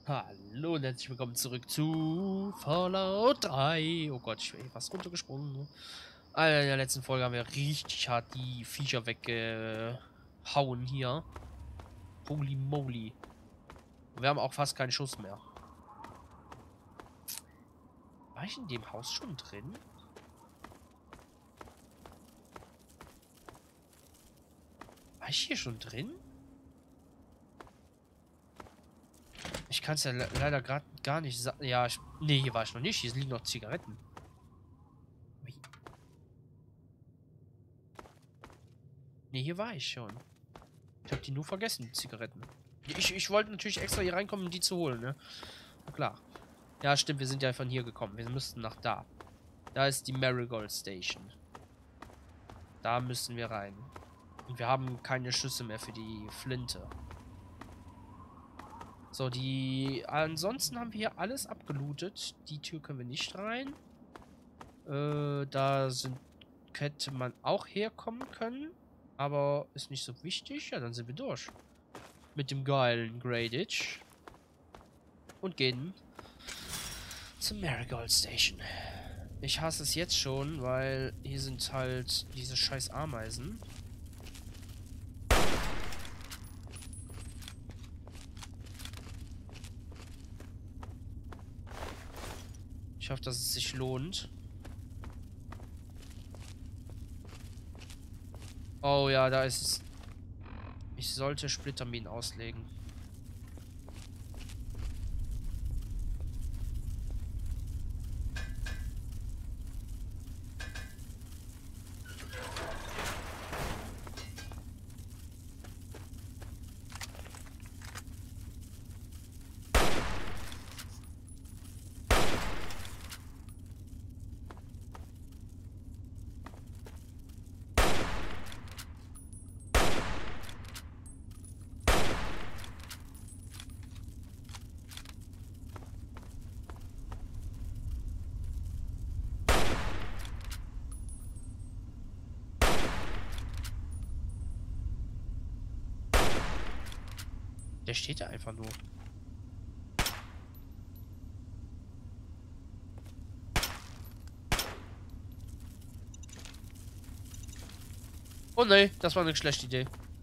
Hallo und herzlich willkommen zurück zu Fallout 3. Oh Gott, ich bin fast runtergesprungen. Ne? Alter, in der letzten Folge haben wir richtig hart die Viecher weggehauen hier. Holy moly. Und wir haben auch fast keinen Schuss mehr. War ich in dem Haus schon drin? War ich hier schon drin? Ich kann es ja leider gerade gar nicht sagen. Ja, nee, hier war ich noch nicht. Hier liegen noch Zigaretten. Wie? Nee, hier war ich schon. Ich habe die nur vergessen, die Zigaretten. Ich wollte natürlich extra hier reinkommen, um die zu holen, ne? Na klar. Ja, stimmt, wir sind ja von hier gekommen. Wir müssten nach da. Da ist die Marigold Station. Da müssen wir rein. Und wir haben keine Schüsse mehr für die Flinte. So, ansonsten haben wir hier alles abgelootet. Die Tür können wir nicht rein. Hätte man auch herkommen können. Aber ist nicht so wichtig. Ja, dann sind wir durch. Mit dem geilen Greyditch. Und gehen zur Marigold Station. Ich hasse es jetzt schon, weil hier sind halt diese scheiß Ameisen. Ich hoffe, dass es sich lohnt. Oh ja, da ist es. Ich sollte Splitterminen auslegen. Der steht da einfach nur. Oh ne, das war eine schlechte Idee.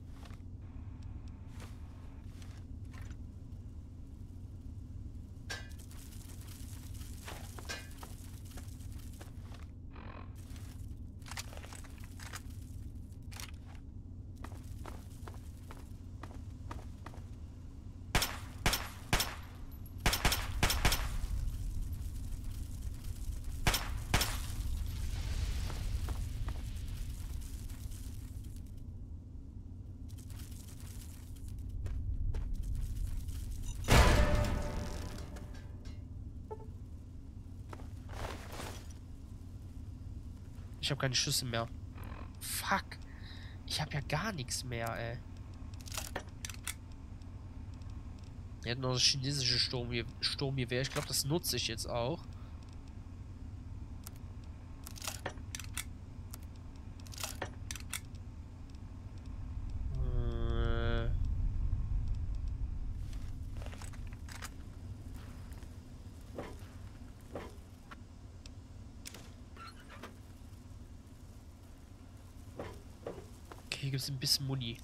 Ich habe keine Schüsse mehr. Fuck. Ich habe ja gar nichts mehr, ey. Wir hatten noch das chinesische Sturmgewehr. Ich glaube, das nutze ich jetzt auch. Okay, hier gibt es ein bisschen Muni.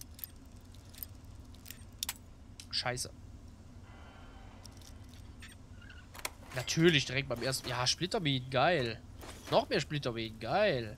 Scheiße. Natürlich direkt beim ersten. Ja, Splitterminen, geil. Noch mehr Splitterminen, geil.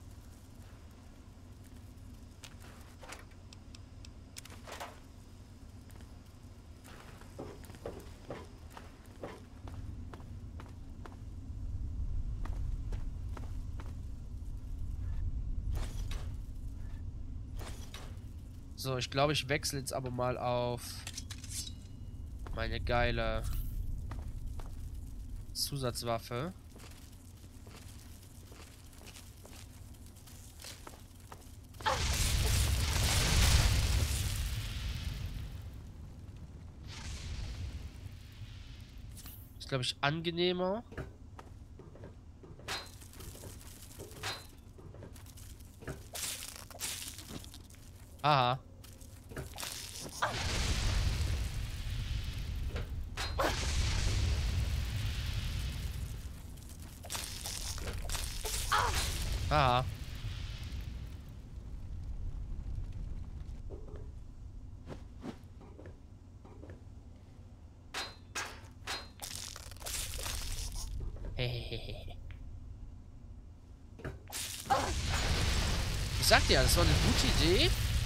So, ich glaube, ich wechsle jetzt aber mal auf meine geile Zusatzwaffe. Ist, glaube ich, angenehmer. Aha. Ah. Hehehehe. Ich sagte ja, das war eine gute Idee.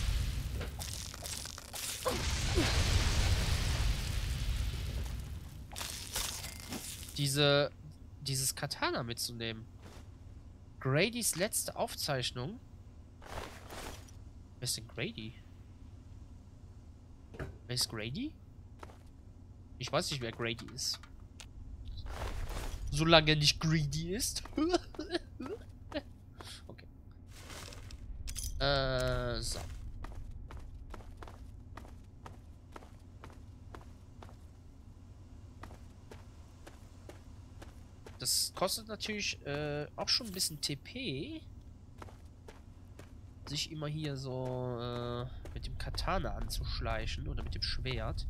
Dieses Katana mitzunehmen. Gradys letzte Aufzeichnung. Wer ist denn Grady? Wer ist Grady? Ich weiß nicht, wer Grady ist. Solange er nicht greedy ist. Okay. So. Das kostet natürlich auch schon ein bisschen TP. Sich immer hier so mit dem Katana anzuschleichen oder mit dem Schwert.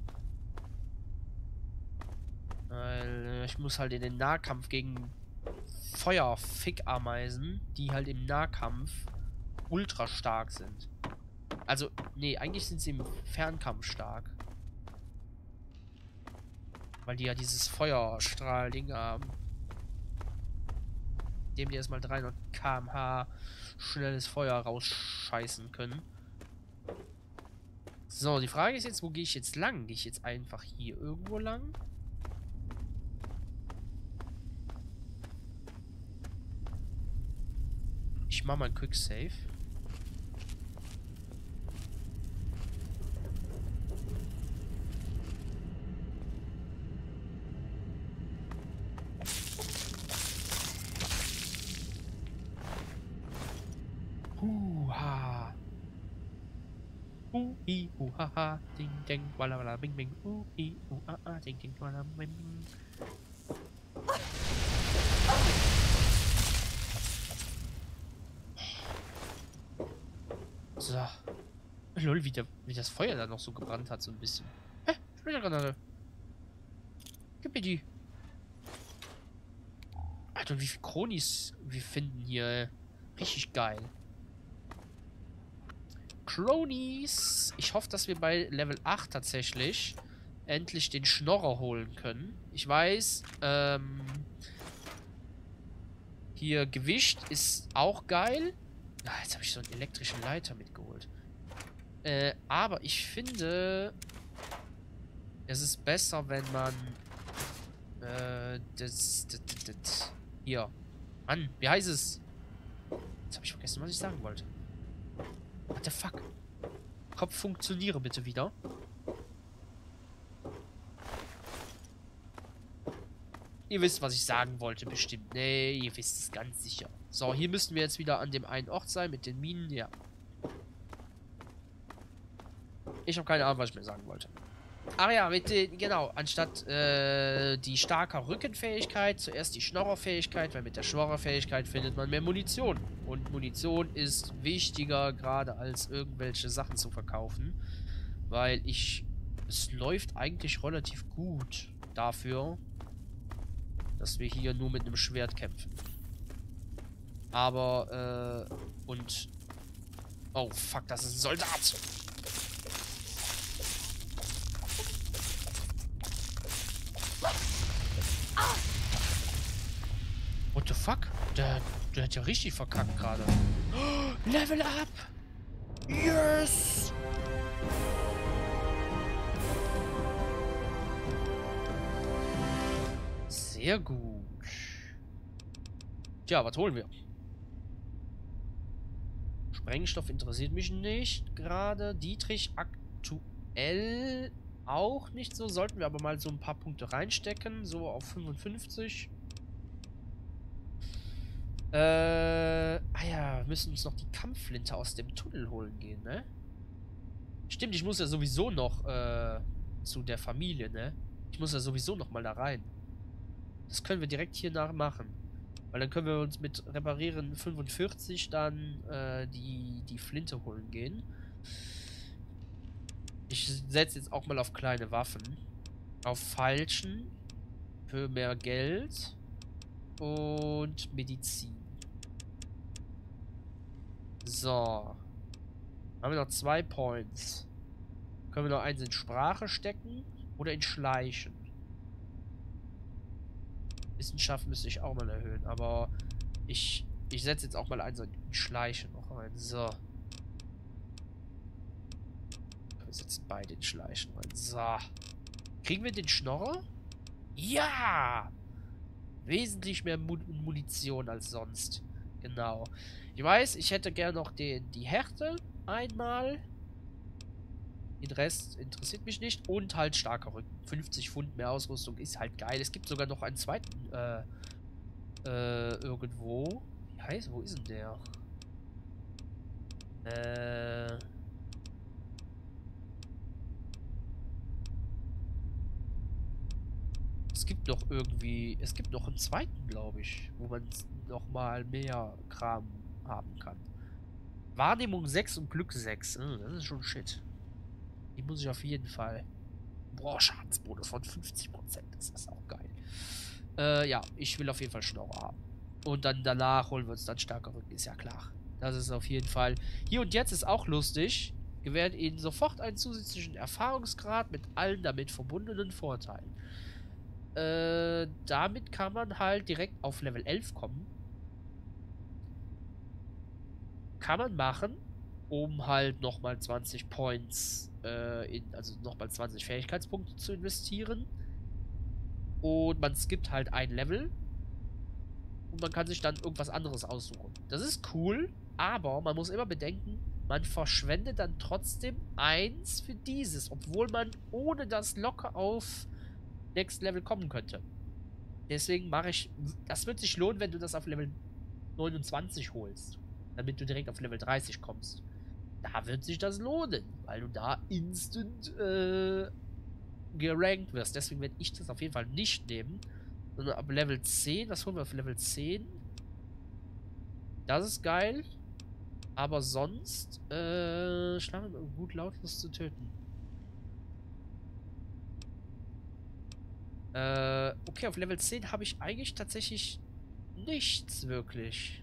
Weil ich muss halt in den Nahkampf gegen Feuer-Fickameisen, die halt im Nahkampf ultra stark sind. Also, nee, eigentlich sind sie im Fernkampf stark. Weil die ja dieses Feuerstrahl-Ding haben. Dem die erstmal 300 km/h schnelles Feuer rausscheißen können. So, die Frage ist jetzt, wo gehe ich jetzt lang? Gehe ich jetzt einfach hier irgendwo lang? Ich mache mal einen Quick Save. Huha. Ui, huhaha, ding, ding, walla, walla, bing, bing, ui, ding, ding, walla, bing, bing. So. Lol, wie das Feuer da noch so gebrannt hat, so ein bisschen. Hä? Splittergranate. Gib mir die. Alter, wie viel Chronis wir finden hier. Richtig geil. Cronies. Ich hoffe, dass wir bei Level 8 tatsächlich endlich den Schnorrer holen können. Ich weiß, hier Gewicht ist auch geil. Ah, jetzt habe ich so einen elektrischen Leiter mitgeholt. Aber ich finde, es ist besser, wenn man hier. Mann, wie heißt es? Jetzt habe ich vergessen, was ich sagen wollte. What the fuck? Kopf, funktioniere bitte wieder. Ihr wisst, was ich sagen wollte, bestimmt. Nee, ihr wisst es ganz sicher. So, hier müssten wir jetzt wieder an dem einen Ort sein mit den Minen. Ja. Ich habe keine Ahnung, was ich mir sagen wollte. Ach ja, genau, anstatt die starke Rückenfähigkeit, zuerst die Schnorrerfähigkeit, weil mit der Schnorrerfähigkeit findet man mehr Munition. Und Munition ist wichtiger, gerade als irgendwelche Sachen zu verkaufen. Weil es läuft eigentlich relativ gut dafür, dass wir hier nur mit einem Schwert kämpfen. Aber, oh, fuck, das ist ein Soldat! What the fuck? Der hat ja richtig verkackt gerade. Oh, Level up! Yes! Sehr gut. Tja, was holen wir? Sprengstoff interessiert mich nicht gerade. Dietrich aktuell auch nicht so. Sollten wir aber mal so ein paar Punkte reinstecken. So auf 55. Ja, wir müssen uns noch die Kampfflinte aus dem Tunnel holen gehen, ne? Stimmt, ich muss ja sowieso noch, zu der Familie, ne? Ich muss ja sowieso noch mal da rein. Das können wir direkt hier nachmachen. Weil dann können wir uns mit Reparieren 45 dann, die Flinte holen gehen. Ich setze jetzt auch mal auf kleine Waffen. Auf Falschen. Für mehr Geld. Und Medizin. So. Haben wir noch 2 Points. Können wir noch eins in Sprache stecken oder in Schleichen? Wissenschaft müsste ich auch mal erhöhen, aber ich setze jetzt auch mal eins in Schleichen noch ein. So. Wir setzen beide in Schleichen rein. So. Kriegen wir den Schnorrer? Ja! Wesentlich mehr Munition als sonst. Genau. Ich weiß, ich hätte gerne noch die Härte einmal. Den Rest interessiert mich nicht. Und halt starker Rücken. 50 Pfund mehr Ausrüstung ist halt geil. Es gibt sogar noch einen zweiten, irgendwo. Wie heißt, wo ist denn der? Es gibt noch irgendwie, es gibt noch einen zweiten, glaube ich, wo man nochmal mehr Kram haben kann. Wahrnehmung 6 und Glück 6. Das ist schon Shit. Die muss ich auf jeden Fall. Boah, Schadensbonus von 50%. Das ist auch geil. Ja, ich will auf jeden Fall Schnorrer haben. Und dann danach holen wir uns dann starker Rücken, ist ja klar. Das ist auf jeden Fall. Hier und jetzt ist auch lustig. Gewährt Ihnen sofort einen zusätzlichen Erfahrungsgrad mit allen damit verbundenen Vorteilen. Damit kann man halt direkt auf Level 11 kommen. Kann man machen, um halt nochmal 20 Points, also nochmal 20 Fähigkeitspunkte zu investieren. Und man skippt halt ein Level. Und man kann sich dann irgendwas anderes aussuchen. Das ist cool, aber man muss immer bedenken, man verschwendet dann trotzdem eins für dieses, obwohl man ohne das locker auf Next Level kommen könnte. Deswegen mache ich, das wird sich lohnen, wenn du das auf Level 29 holst, damit du direkt auf Level 30 kommst. Da wird sich das lohnen, weil du da instant gerankt wirst. Deswegen werde ich das auf jeden Fall nicht nehmen. Sondern ab Level 10, was holen wir auf Level 10? Das ist geil. Aber sonst, schlagen wir gut lautlos zu töten. Okay, auf Level 10 habe ich eigentlich tatsächlich nichts wirklich.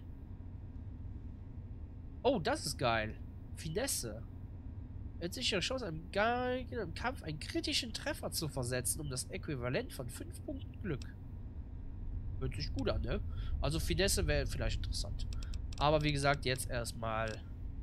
Oh, das ist geil. Finesse. Mit sicherer Chance, im Kampf einen kritischen Treffer zu versetzen, um das Äquivalent von 5 Punkten Glück. Hört sich gut an, ne? Also Finesse wäre vielleicht interessant. Aber wie gesagt, jetzt erstmal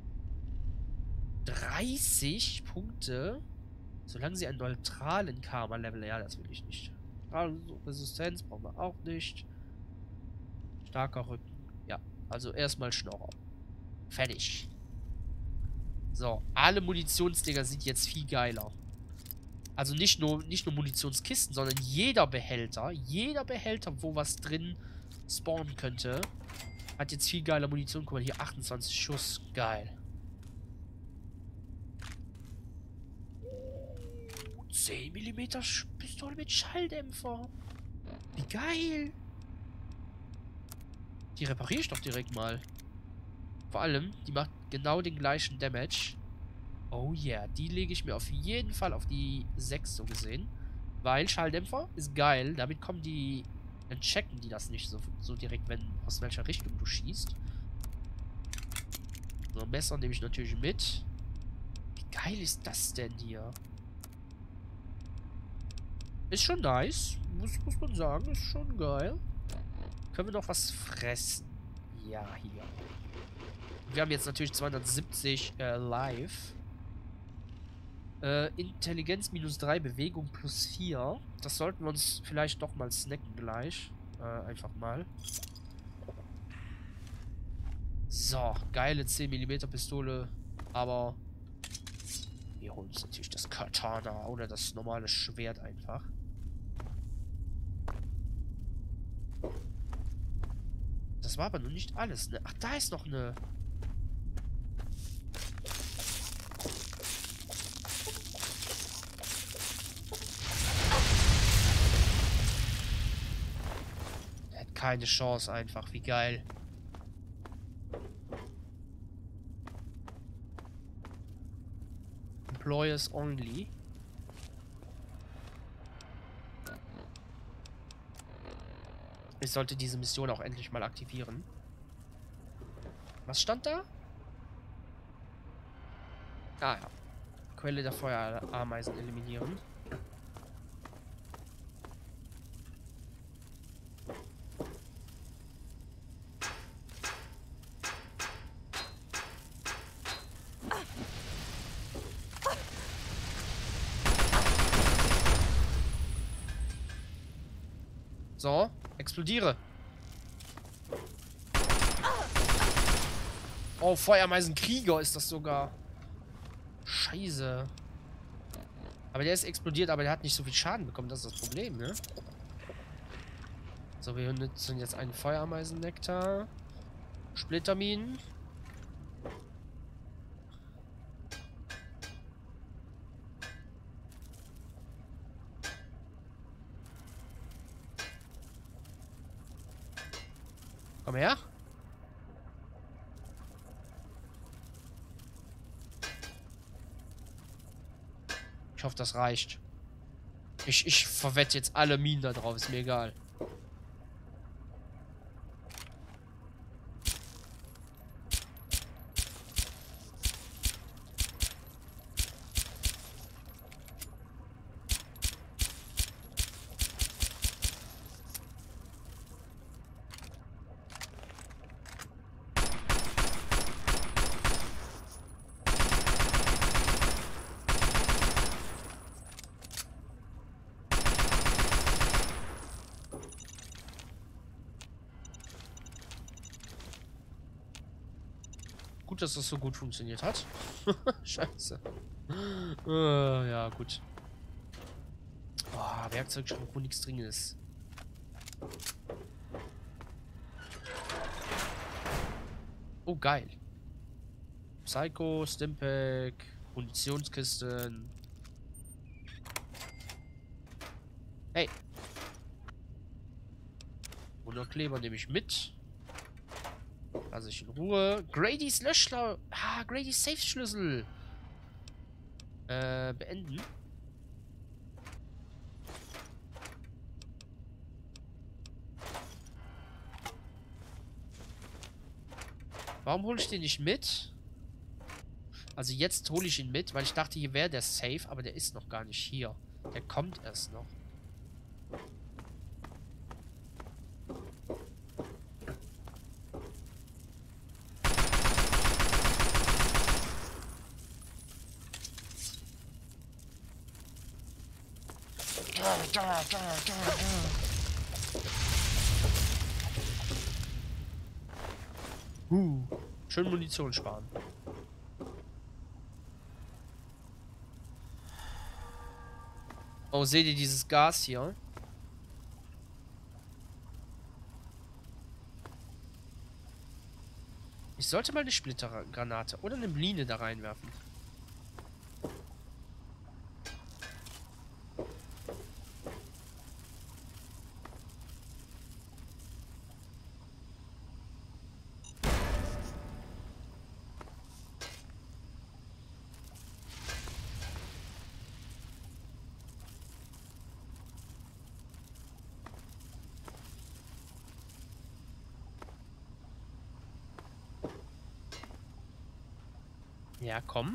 30 Punkte. Solange sie einen neutralen Karma-Level... Ja, das will ich nicht. Also Resistenz brauchen wir auch nicht. Starker Rücken. Ja, also erstmal Schnorrer. Fertig. So, alle Munitionsdinger sind jetzt viel geiler. Also nicht nur Munitionskisten, sondern jeder Behälter, wo was drin spawnen könnte, hat jetzt viel geiler Munition. Guck mal, hier 28 Schuss. Geil. 10 mm Pistole mit Schalldämpfer. Wie geil. Die repariere ich doch direkt mal. Vor allem, die macht genau den gleichen Damage. Oh yeah, die lege ich mir auf jeden Fall auf die 6 so gesehen. Weil Schalldämpfer ist geil. Damit kommen die... Dann checken die das nicht so direkt, wenn aus welcher Richtung du schießt. So, Messer nehme ich natürlich mit. Wie geil ist das denn hier? Ist schon nice. Muss man sagen. Ist schon geil. Können wir noch was fressen? Ja, hier. Wir haben jetzt natürlich 270 live. Intelligenz -3, Bewegung +4. Das sollten wir uns vielleicht doch mal snacken gleich. Einfach mal. So, geile 10 mm Pistole. Aber wir holen uns natürlich das Katana oder das normale Schwert einfach. Das war aber noch nicht alles, ne? Ach, da ist noch eine... Keine Chance einfach, wie geil. Employers only. Ich sollte diese Mission auch endlich mal aktivieren. Was stand da? Ah ja. Quelle der Feuerameisen eliminieren. So, explodiere. Oh, Feuameisenkrieger ist das sogar. Scheiße. Aber der ist explodiert, aber der hat nicht so viel Schaden bekommen. Das ist das Problem, ne? So, wir nutzen jetzt einen Feuerameisennektar. Splitterminen. Komm her. Ich hoffe, das reicht. Ich verwette jetzt alle Minen da drauf. Ist mir egal. Gut, dass das so gut funktioniert hat. Scheiße. Ja, gut. Oh, Werkzeugschrank, wo nichts drin ist. Oh, geil. Psycho, Stimpack, Munitionskisten. Hey. Wunderkleber nehme ich mit. Lass ich in Ruhe. Grady's Löschler. Ah, Grady's Safe-Schlüssel. Beenden. Warum hole ich den nicht mit? Also jetzt hole ich ihn mit, weil ich dachte, hier wäre der Safe, aber der ist noch gar nicht hier. Der kommt erst noch. Schön Munition sparen. Oh, seht ihr dieses Gas hier? Ich sollte mal eine Splittergranate oder eine Mine da reinwerfen. Ja, komm.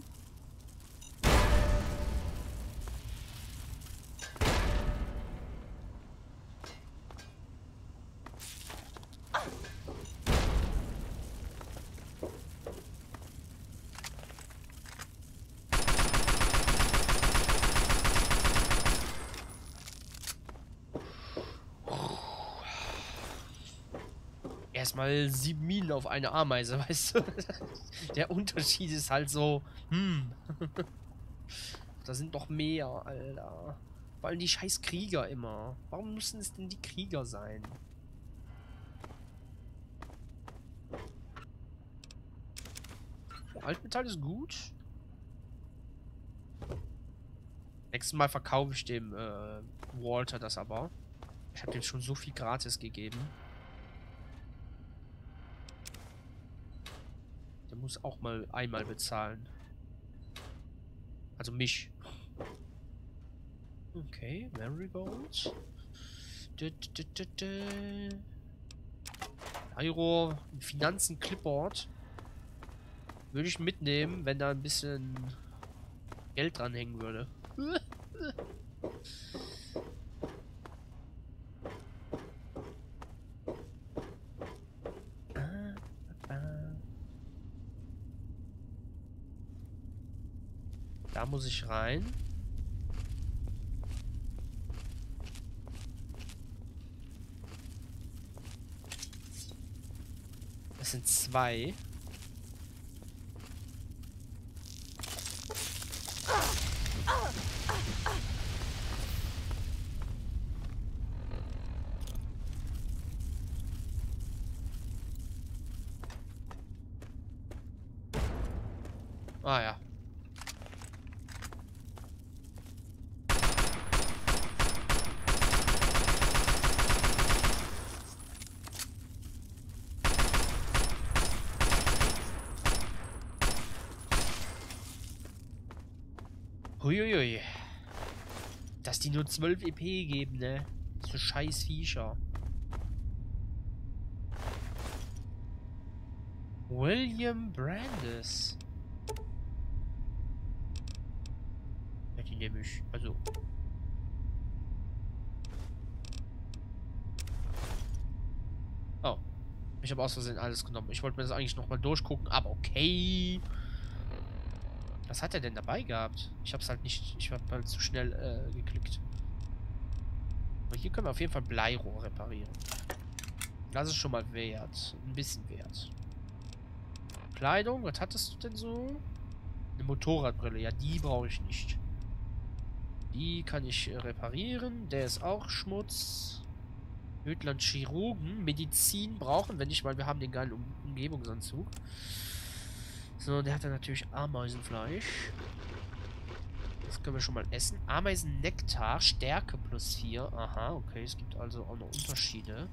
Erstmal 7 Minen auf eine Ameise, weißt du? Der Unterschied ist halt so, da sind doch mehr, Alter. Vor allem die scheiß Krieger immer. Warum müssen es denn die Krieger sein? Altmetall ist gut. Nächstes Mal verkaufe ich dem Walter das aber. Ich habe dem schon so viel gratis gegeben. Der muss auch mal einmal bezahlen. Also mich. Okay, Marigold. Euro, Finanzen, Clipboard. Würde ich mitnehmen, wenn da ein bisschen Geld dranhängen würde. Da muss ich rein. Das sind 2. Ah ja. Huiuiui. Dass die nur 12 EP geben, ne? So scheiß Viecher. William Brandis. Ja, die nehme ich. Also. Oh. Ich habe aus Versehen alles genommen. Ich wollte mir das eigentlich nochmal durchgucken, aber okay. Was hat er denn dabei gehabt? Ich hab's halt nicht. Ich habe halt zu schnell geklickt. Aber hier können wir auf jeden Fall Bleirohr reparieren. Das ist schon mal wert. Ein bisschen wert. Kleidung, was hattest du denn so? Eine Motorradbrille. Ja, die brauche ich nicht. Die kann ich reparieren. Der ist auch Schmutz. Ödland Chirurgen. Medizin brauchen wir nicht, weil wir haben den geilen Umgebungsanzug. So, der hat dann natürlich Ameisenfleisch. Das können wir schon mal essen. Ameisennektar, Stärke +4. Aha, okay. Es gibt also auch noch Unterschiede.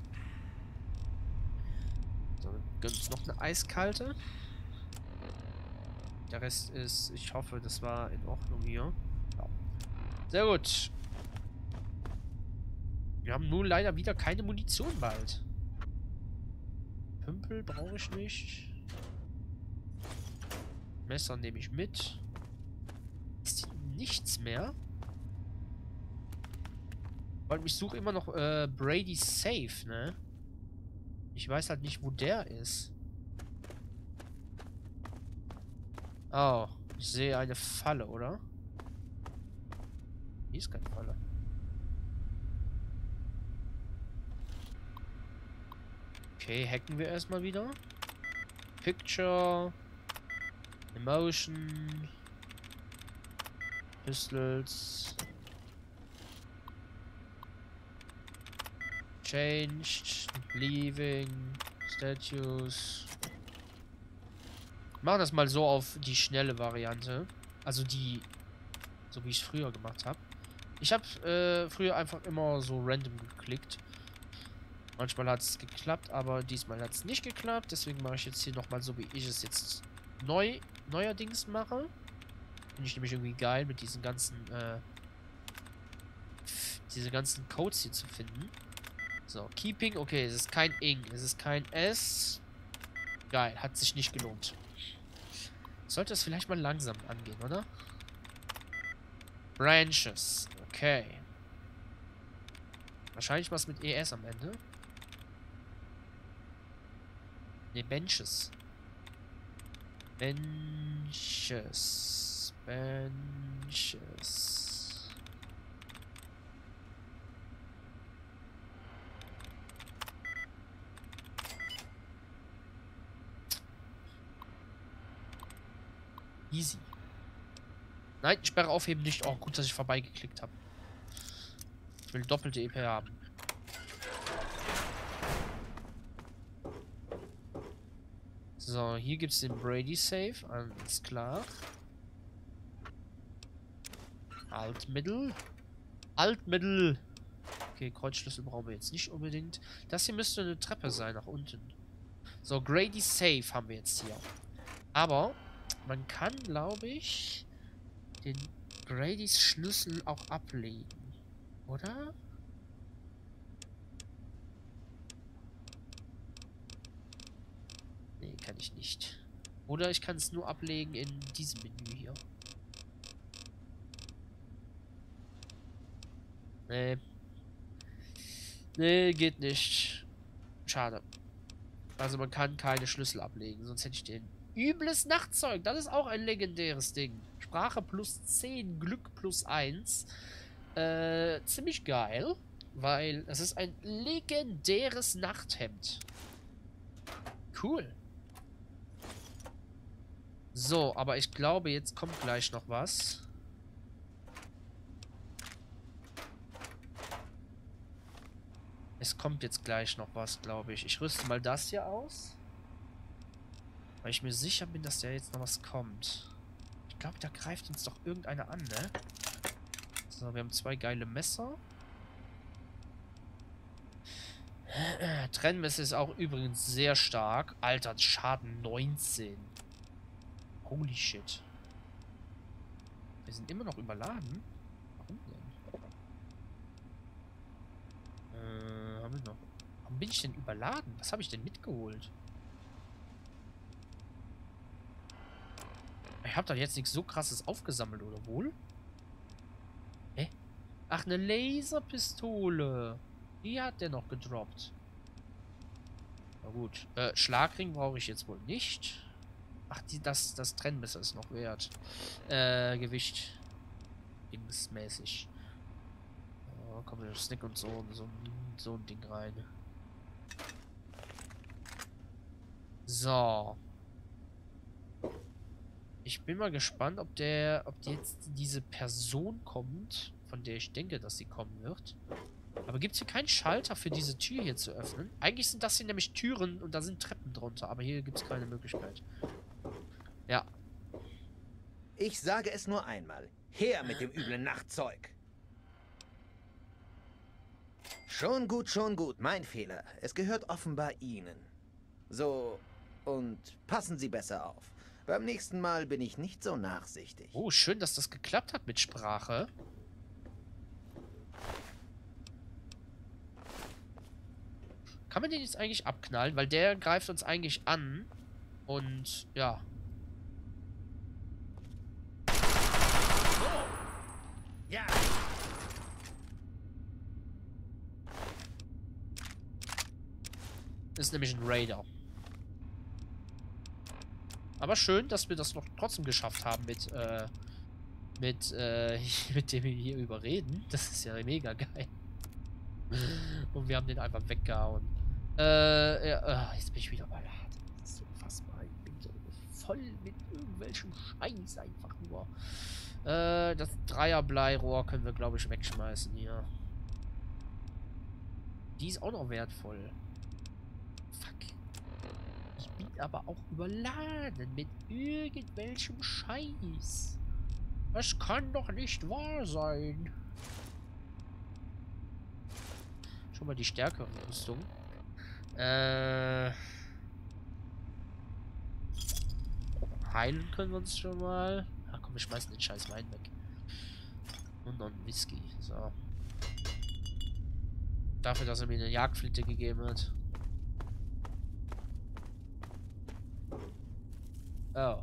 So, dann gönnen uns noch eine eiskalte. Der Rest ist, ich hoffe, das war in Ordnung hier. Ja. Sehr gut. Wir haben nun leider wieder keine Munition bald. Pümpel brauche ich nicht. Messer nehme ich mit. Ist nichts mehr? Weil ich suche immer noch Brady Safe, ne? Ich weiß halt nicht, wo der ist. Oh, ich sehe eine Falle, oder? Hier ist keine Falle. Okay, hacken wir erstmal wieder. Picture. Emotion. Pistols. Changed. Leaving. Statues. Machen das mal so auf die schnelle Variante. Also die, so wie ich es früher gemacht habe. Ich habe früher einfach immer so random geklickt. Manchmal hat es geklappt, aber diesmal hat es nicht geklappt. Deswegen mache ich jetzt hier nochmal so, wie ich es jetzt neuerdings mache. Finde ich nämlich irgendwie geil, mit diesen ganzen, diese ganzen Codes hier zu finden. So, Keeping, okay, es ist kein Ing, es ist kein S. Geil, hat sich nicht gelohnt. Sollte es vielleicht mal langsam angehen, oder? Branches, okay. Wahrscheinlich was mit ES am Ende. Ne, Benches. Benches. Benches. Easy. Nein, Sperre aufheben nicht. Oh, gut, dass ich vorbeigeklickt habe. Ich will doppelte EP haben. So, hier gibt es den Brady Safe. Alles klar. Altmittel. Altmittel. Okay, Kreuzschlüssel brauchen wir jetzt nicht unbedingt. Das hier müsste eine Treppe sein, nach unten. So, Grady Safe haben wir jetzt hier. Aber man kann, glaube ich, den Gradys Schlüssel auch ablegen. Oder? Nee, kann ich nicht. Oder ich kann es nur ablegen in diesem Menü hier. Nee. Nee, geht nicht. Schade. Also man kann keine Schlüssel ablegen, sonst hätte ich den. Übles Nachtzeug, das ist auch ein legendäres Ding. Sprache plus 10, Glück plus 1. Ziemlich geil, weil es ist ein legendäres Nachthemd. Cool. So, aber ich glaube, jetzt kommt gleich noch was. Es kommt jetzt gleich noch was, glaube ich. Ich rüste mal das hier aus. Weil ich mir sicher bin, dass da jetzt noch was kommt. Ich glaube, da greift uns doch irgendeiner an, ne? So, wir haben 2 geile Messer. Trennmesser ist auch übrigens sehr stark. Alter, Schaden 19. Holy shit. Wir sind immer noch überladen. Warum denn? Haben wir noch. Warum bin ich denn überladen? Was habe ich denn mitgeholt? Ich habe da jetzt nichts so krasses aufgesammelt, oder wohl? Hä? Ach, eine Laserpistole. Die hat der noch gedroppt. Na gut. Schlagring brauche ich jetzt wohl nicht. Ach, das Trennmesser ist noch wert. Gewicht. Dingsmäßig. Oh, kommt der Snick und so ein Ding rein. So. Ich bin mal gespannt, ob jetzt diese Person kommt, von der ich denke, dass sie kommen wird. Aber gibt es hier keinen Schalter für diese Tür hier zu öffnen? Eigentlich sind das hier nämlich Türen und da sind Treppen drunter, aber hier gibt es keine Möglichkeit. Ja. Ich sage es nur einmal. Her mit dem üblen Nachtzeug. Schon gut, mein Fehler. Es gehört offenbar Ihnen. So, und passen Sie besser auf. Beim nächsten Mal bin ich nicht so nachsichtig. Oh, schön, dass das geklappt hat mit Sprache. Kann man den jetzt eigentlich abknallen? Weil der greift uns eigentlich an. Und, ja. Ja. Das ist nämlich ein Raider. Aber schön, dass wir das noch trotzdem geschafft haben mit dem wir hier überreden. Das ist ja mega geil. Und wir haben den einfach weggehauen. Ja, jetzt bin ich wieder überladen. Das ist so unfassbar. Ich bin so voll mit irgendwelchem Scheiß einfach nur. Das Dreierbleirohr können wir, glaube ich, wegschmeißen hier. Die ist auch noch wertvoll. Fuck. Ich bin aber auch überladen mit irgendwelchem Scheiß. Das kann doch nicht wahr sein. Schon mal die stärkere Rüstung. Heilen können wir uns schon mal. Ach komm, wir schmeißen den scheiß Wein weg. Und noch ein Whisky. So. Dafür, dass er mir eine Jagdflinte gegeben hat. Oh.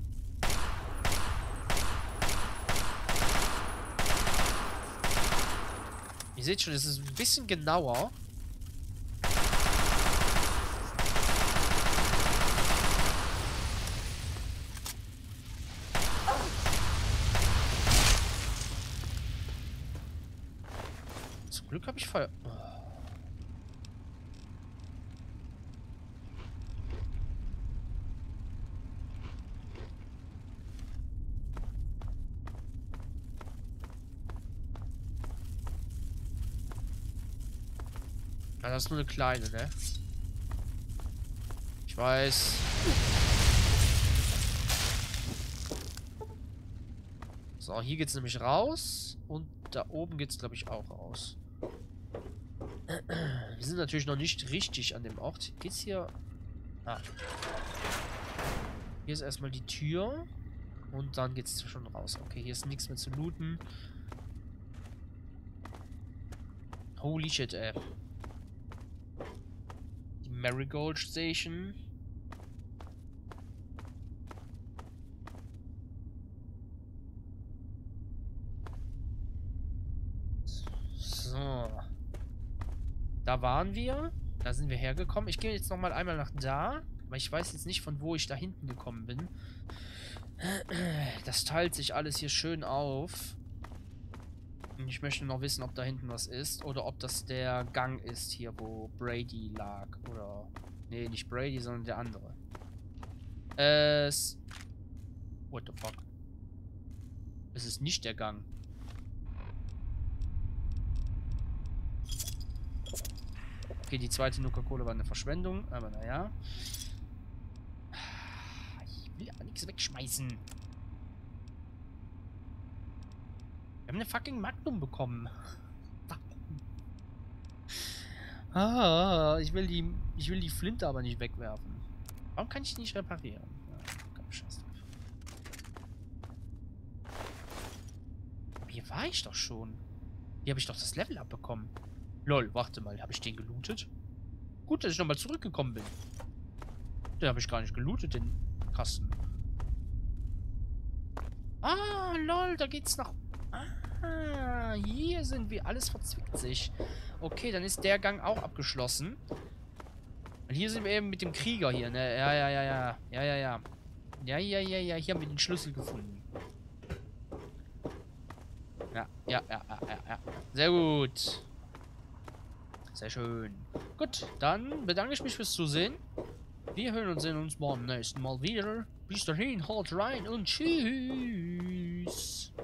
Ihr seht schon, es ist ein bisschen genauer. Zum Glück habe ich Feuer. Oh. Ja, das ist nur eine kleine, ne? Ich weiß. So, hier geht's nämlich raus. Und da oben geht's, glaube ich, auch raus. Wir sind natürlich noch nicht richtig an dem Ort. Geht's hier... Ah. Hier ist erstmal die Tür. Und dann geht's schon raus. Okay, hier ist nichts mehr zu looten. Holy shit, ey. Die Marigold Station. Da waren wir. Da sind wir hergekommen. Ich gehe jetzt nochmal einmal nach da. Aber ich weiß jetzt nicht, von wo ich da hinten gekommen bin. Das teilt sich alles hier schön auf. Und ich möchte noch wissen, ob da hinten was ist. Oder ob das der Gang ist hier, wo Brady lag. Oder... Nee, nicht Brady, sondern der andere. What the fuck? Es ist nicht der Gang. Okay, die zweite Nuka-Cola war eine Verschwendung, aber naja. Ich will aber nichts wegschmeißen. Wir haben eine fucking Magnum bekommen. Ah, ich will die Flinte aber nicht wegwerfen. Warum kann ich die nicht reparieren? Ja, komm, scheiß drauf. Hier war ich doch schon. Hier habe ich doch das Level abbekommen. Lol, warte mal, habe ich den gelootet? Gut, dass ich nochmal zurückgekommen bin. Den habe ich gar nicht gelootet, den Kasten. Ah, lol, da geht's nach... Ah, hier sind wir. Alles verzwickt sich. Okay, dann ist der Gang auch abgeschlossen. Und hier sind wir eben mit dem Krieger hier, ne? Ja. Ja, hier haben wir den Schlüssel gefunden. Ja. Sehr gut. Sehr schön. Gut, dann bedanke ich mich fürs Zusehen. Wir hören und sehen uns beim nächsten Mal wieder. Bis dahin, haut rein und tschüss.